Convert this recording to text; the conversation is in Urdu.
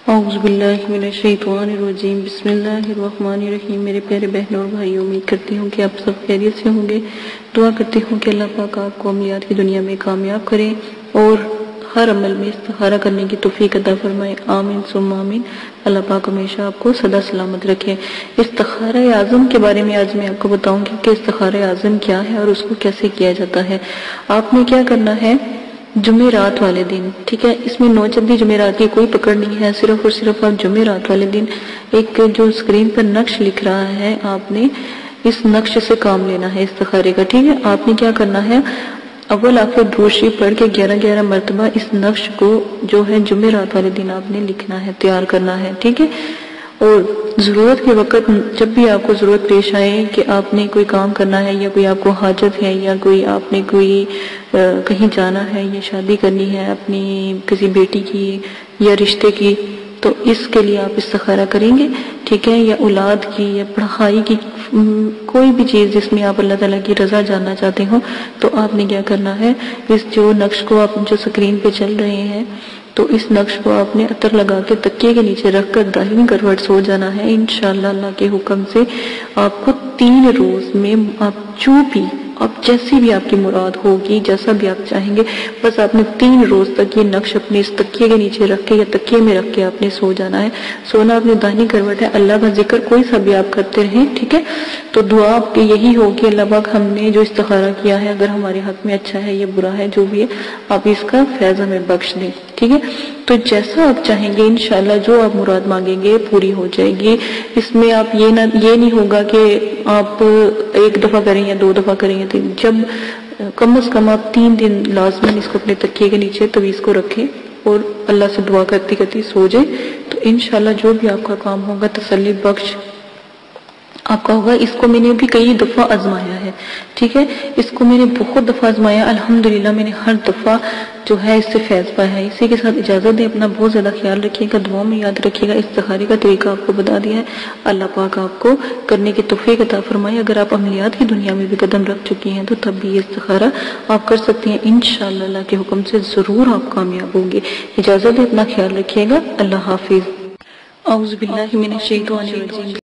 اعوذ باللہ من الشیطان الرجیم، بسم اللہ الرحمن الرحیم۔ میرے پیارے بہنوں اور بھائیوں، امید کرتی ہوں کہ آپ سب خیریت سے ہوں گے۔ دعا کرتی ہوں کہ اللہ پاک آپ کو عملیات کی دنیا میں کامیاب کرے اور ہر عمل میں استخارہ کرنے کی توفیق عطا فرمائے، آمین ثم آمین۔ اللہ پاک ہمیشہ آپ کو سدا سلامت رکھے۔ استخارہ اعظم کے بارے میں آج میں آپ کو بتاؤں گی کہ استخارہ اعظم کیا ہے اور اس کو کیسے کیا جاتا ہے۔ آپ نے کیا کرنا ہے، جمعرات والے دن، ٹھیک ہے، اس میں 9 چندی جمعرات کی کوئی پکڑ نہیں ہے، صرف اور صرف آپ جمعرات والے دن ایک جو سکرین پر نقش لکھ رہا ہے، آپ نے اس نقش سے کام لینا ہے استخارے کا، ٹھیک ہے۔ آپ نے کیا کرنا ہے، اول آخر درود شریف پڑھ کے 11 مرتبہ اس نقش کو جو ہے جمعرات والے دن آپ نے لکھنا ہے، تیار کرنا ہے، ٹھیک ہے۔ اور ضرورت کے وقت جب بھی آپ کو ضرورت پیش آئے کہ آپ نے کوئی کام کرنا ہے یا کوئی آپ کو حاجت ہے یا کوئی آپ نے کوئی کہیں جانا ہے یا شادی کرنی ہے اپنی کسی بیٹی کی یا رشتے کی، تو اس کے لیے آپ استخارہ کریں گے، ٹھیک ہے، یا اولاد کی یا پڑھائی کی، کوئی بھی چیز جس میں آپ اللہ تعالیٰ کی رضا جاننا چاہتے ہو، تو آپ نے کیا کرنا ہے، اس جو نقش کو آپ جو سکرین پہ چل رہے ہیں، تو اس نقش کو آپ نے عطر لگا کے تکیے کے نیچے رکھ کر داہنی کروٹ سو جانا ہے۔ انشاءاللہ اللہ کے حکم سے آپ کو 3 روز میں آپ جو بھی، اب جیسی بھی آپ کی مراد ہوگی، جیسا بھی آپ چاہیں گے، بس آپ نے 3 روز تک یہ نقش اپنے اس تکیے کے نیچے رکھ کے یا تکیے میں رکھ کے آپ نے سو جانا ہے۔ سونا اپنے داہنی کروٹ ہے، اللہ کا ذکر کوئی سا بھی آپ کرتے رہیں، ٹھیک ہے۔ تو دعا آپ کی یہی ہوگی، اللہ پاک ہم نے جو استخارہ کیا ہے اگر ہمارے حق میں اچھا ہے یا برا ہے، جو بھی ہے آپ اس کا فیض ہمیں بخش دیں، ٹھیک ہے۔ تو جیسا آپ چاہیں گے انشاءاللہ جو آپ مراد مانگیں گے پوری ہو جائے گی۔ اس میں آپ یہ نہیں ہوگا کہ آپ 1 دفعہ کریں یا 2 دفعہ کریں یا 3، جب کم از کم آپ 3 دن لازماً اس کو اپنے تکیے کے نیچے تویز کو رکھیں اور اللہ سے دعا کرتی کرتی سو جائیں، تو انشاءاللہ جو بھی آپ کا کام ہوگا تسلی بخش آپ کا ہوگا۔ اس کو میں نے بھی کئی دفعہ آزمایا ہے، ٹھیک ہے، اس کو میں نے بہت دفعہ آزمایا، الحمدللہ میں نے ہر دفعہ جو ہے اس سے فیض پایا ہے۔ اسی کے ساتھ اجازت دیں، اپنا بہت زیادہ خیال رکھیے گا، دعاؤں میں یاد رکھیے گا۔ استخارے کا طریقہ آپ کو بتا دیا ہے، اللہ پاک آپ کو کرنے کی توفیق عطا فرمائے۔ اگر آپ عملیات کی دنیا میں بھی قدم رکھ چکی ہیں تو تب بھی یہ استخارہ آپ کر سکتی ہیں، انشاءاللہ اللہ کے حکم سے ضرور آپ کامیاب ہوں گے۔ اجازت دیں، اپنا خیال رکھیے گا، اللہ حافظ۔ اعوذ باللہ من الشیطان الرجیم۔